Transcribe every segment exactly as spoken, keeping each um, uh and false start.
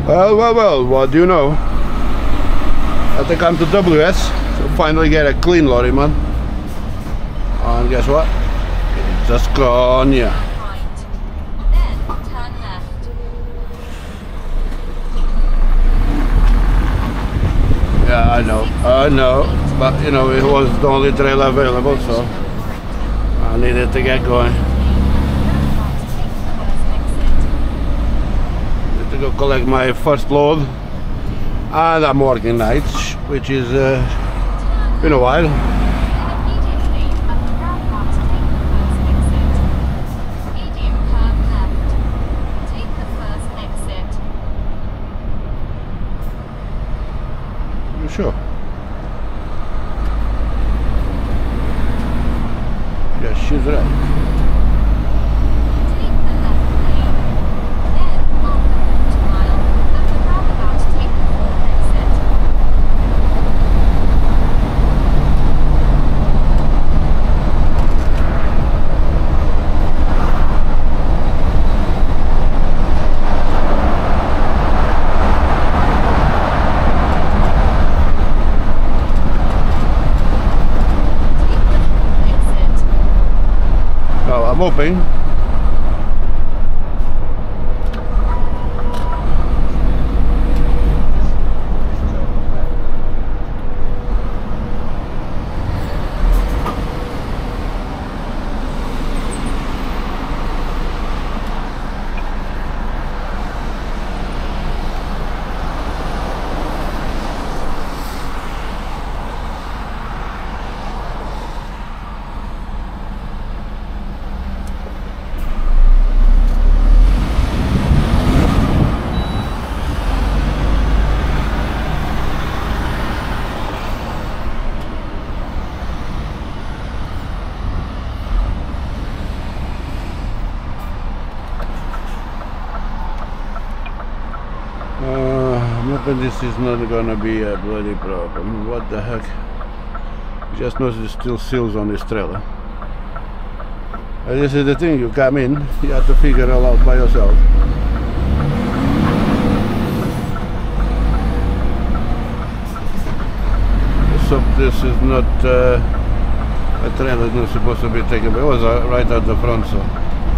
Well, well, well, what do you know? I think I'm to W S to finally get a clean lorry, man. And guess what? It's a Scania. Then turn left. Yeah, I know, I know. But you know, it was the only trailer available, so I needed to get going. Need to go collect my first load. And I'm working nights, which is uh, been a while. You sure? Yes, she's right. I'm hoping. And this is not gonna be a bloody problem. What the heck? You just notice there's still seals on this trailer. And this is the thing, you come in, you have to figure it all out by yourself. So this is not uh, a trailer that's not supposed to be taken, but it was uh, right at the front, so.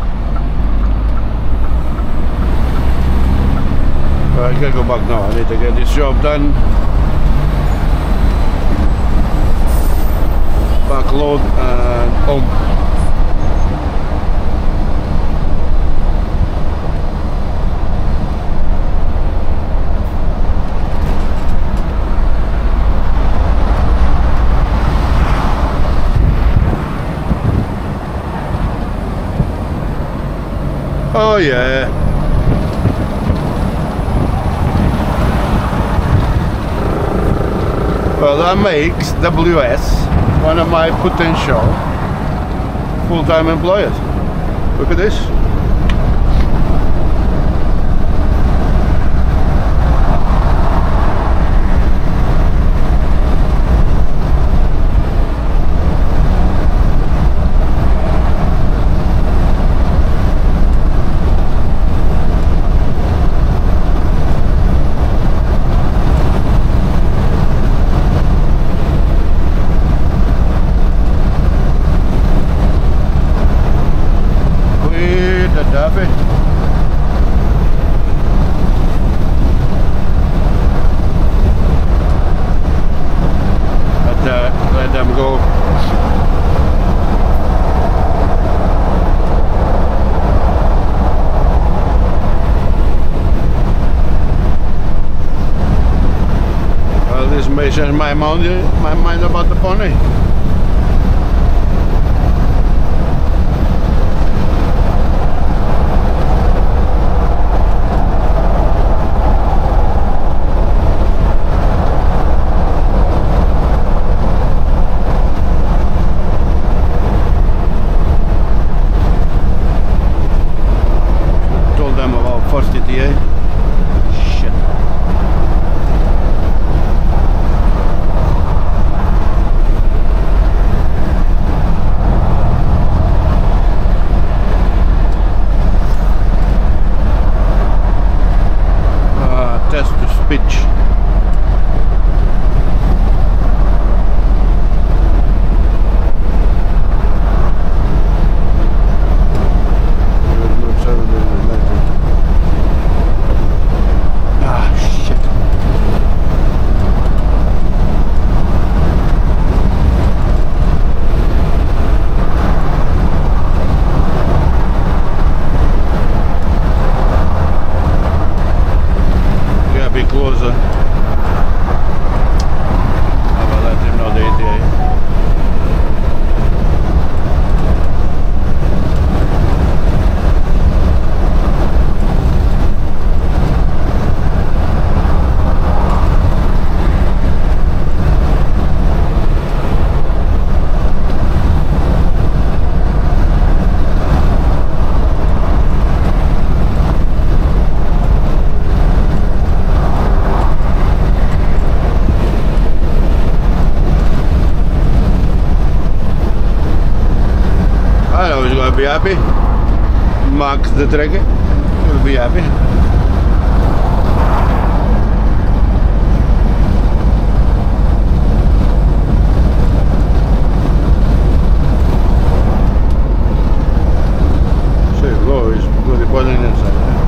I gotta go back now. I need to get this job done. Backload and home. Oh yeah. Well, that makes W S one of my potential full-time employers. Look at this. Change my mind, my mind about the pony. Told them about first E T A. pitch. Ah, shit. Yeah, be closer. I will let him know the E T A. I know he's gonna be happy. Max the trekker will be happy. See, low is really putting inside. Yeah?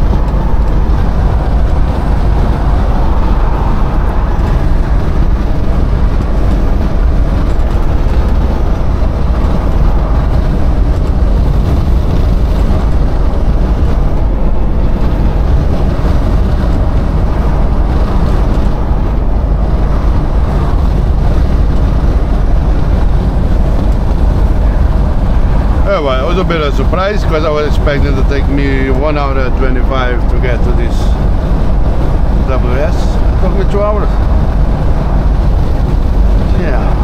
Yeah, well, it was a bit of a surprise because I was expecting to take me one hour and twenty-five to get to this W S. It took me two hours. Yeah.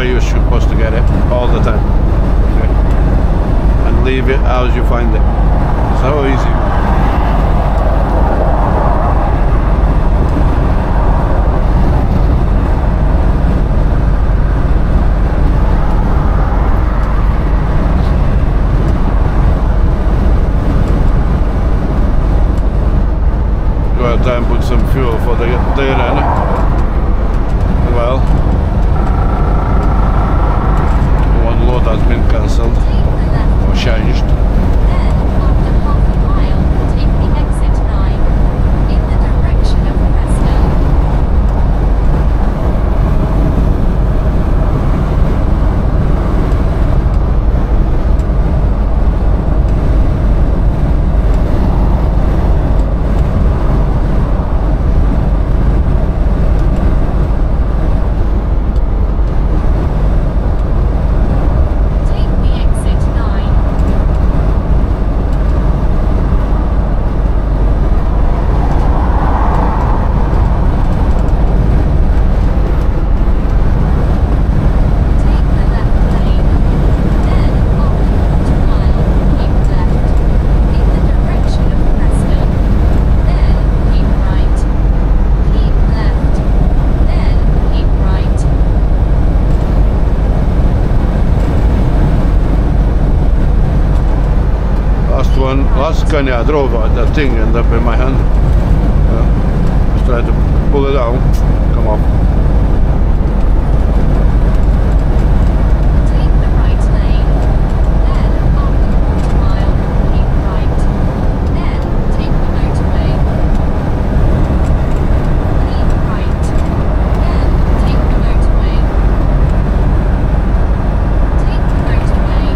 way you're supposed to get it all the time. Okay? And leave it as you find it. So easy. Go out and put some fuel for the day then. Well, one load has been cancelled or changed. Last Scania I drove out, that thing ended up in my hand. Uh, just tried to pull it out, come off. Take the right lane, then after a quarter mile, keep right, then take the motorway. Keep right, then take the motorway. Take the motorway.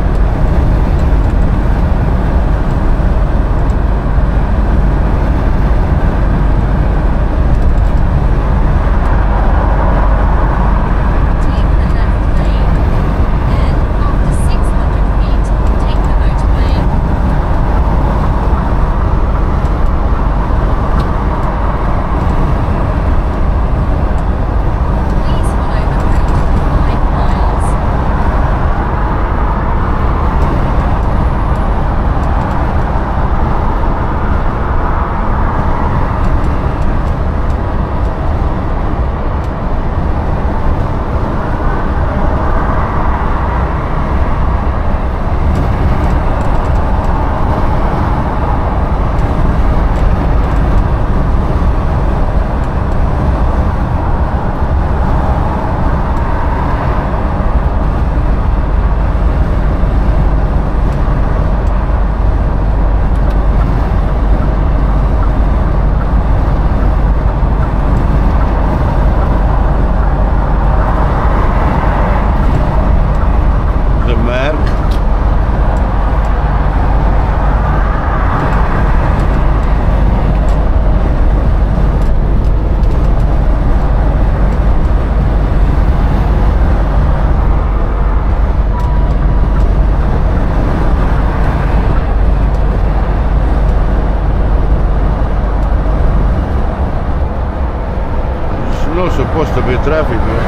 Supposed to be traffic, man.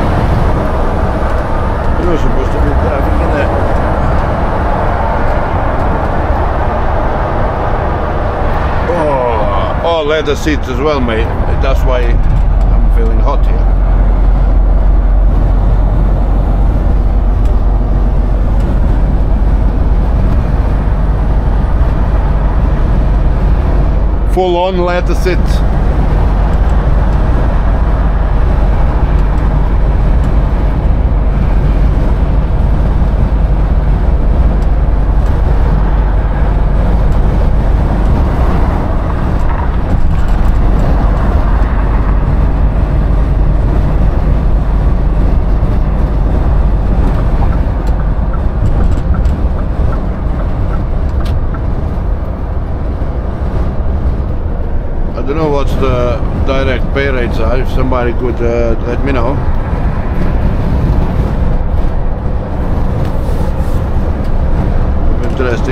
There's not supposed to be traffic in there. Oh, oh, leather seats as well, mate. That's why I'm feeling hot here. Full on leather seats. I don't know what's the direct pay rates are, if somebody could uh, let me know. Interesting.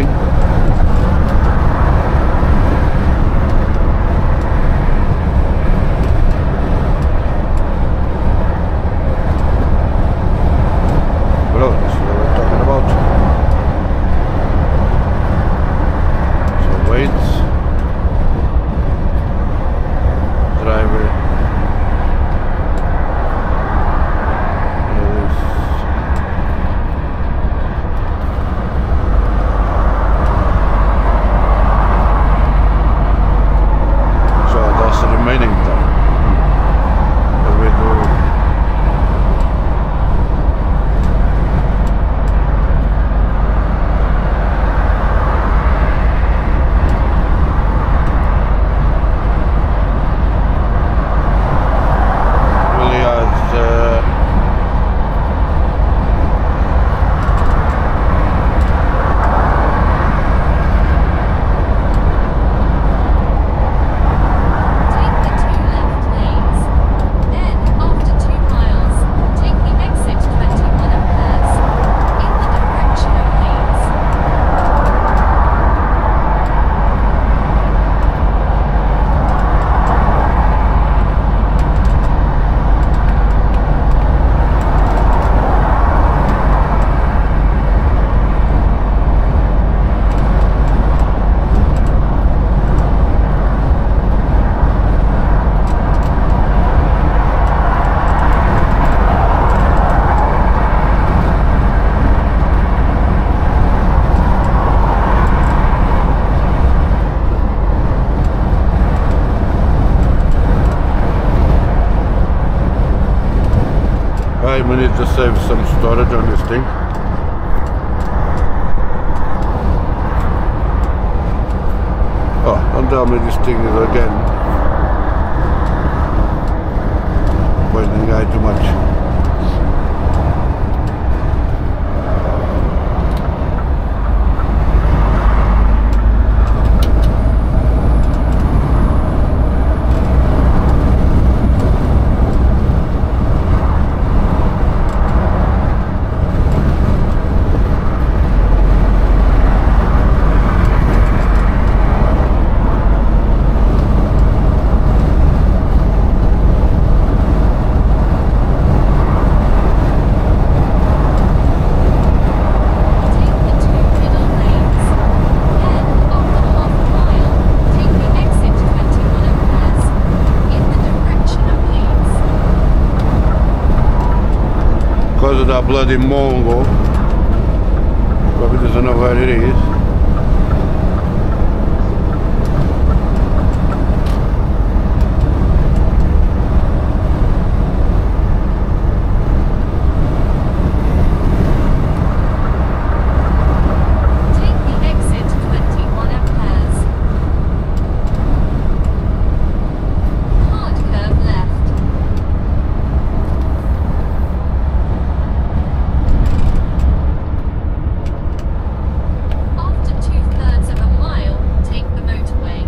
time we need to save some storage on this thing. Oh, don't tell me this thing is again poisoning the guy too much. Because of that bloody Mongo, probably doesn't know where it is. Take the exit twenty-one amperes. Hard curve left. After two-thirds of a mile, take the motorway.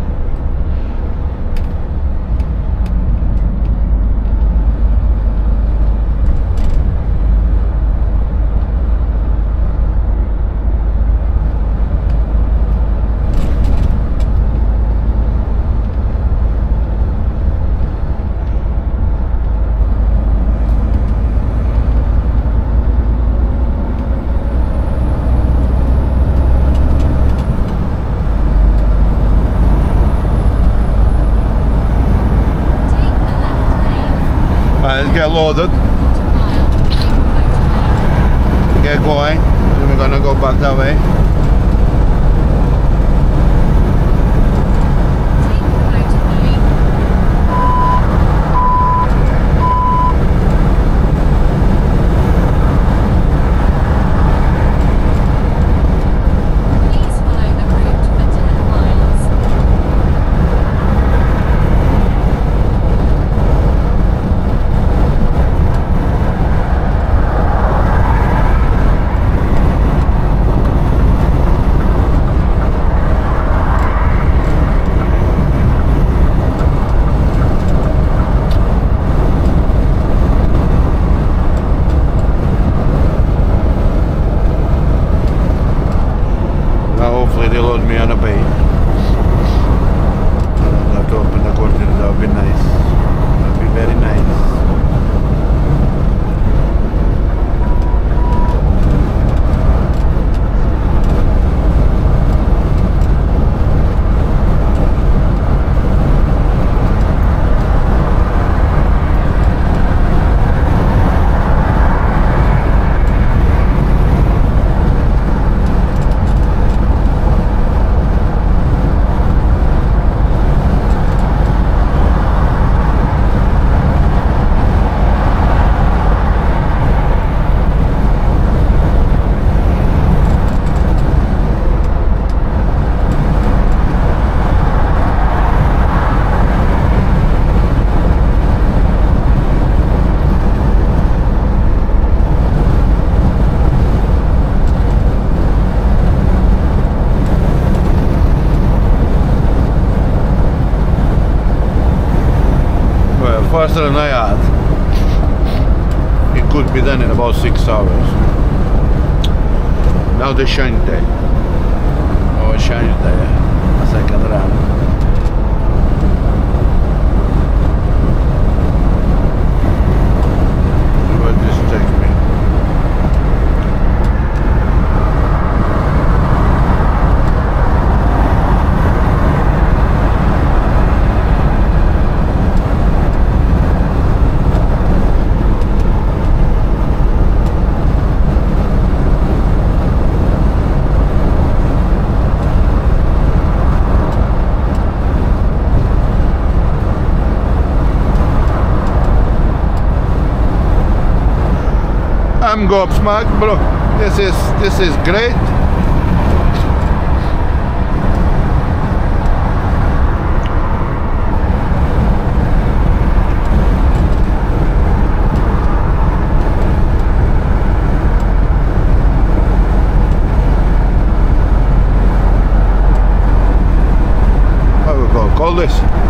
Take the left lane. Right, let's get loaded, Quarter mile, take the motorway. get going, then we're gonna go back that way. Take the motorway. Please follow the route for ten miles. Now hopefully they load me on a bay. I don't have to open the curtain, that would be nice. That would be very nice. Well, faster than I had. It could be done in about six hours. Now the shine day. Oh, shine day. Second round. Where this takes me. I'm gobsmacked, bro. This is this is great. How we gonna call this?